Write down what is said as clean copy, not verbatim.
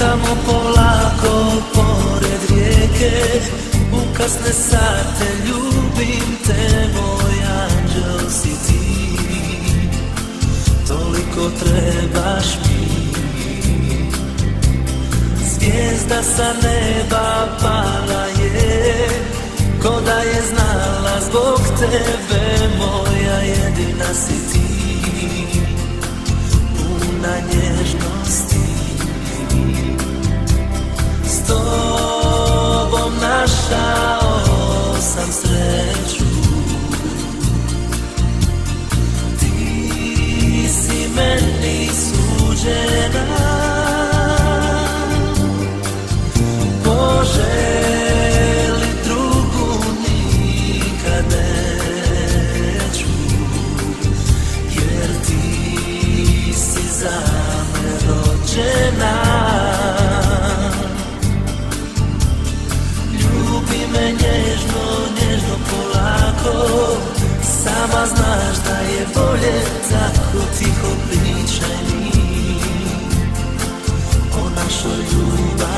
Šetamo polako pored rijeke, u kasne sate ljubim te, moj anđel si ti, toliko trebaš mi. Zvijezda sa neba pala je, ko da je znala zbog tebe, moja jedina si ti, puna nježnosti. S tobom našao sam sreću, ti si meni suđena, poželi drugu nikad neću, jer ti si za me rođena. Nježno, nježno polako, sama znaš da je bolje tako, tiho pričaj mi o našoj ljubavi.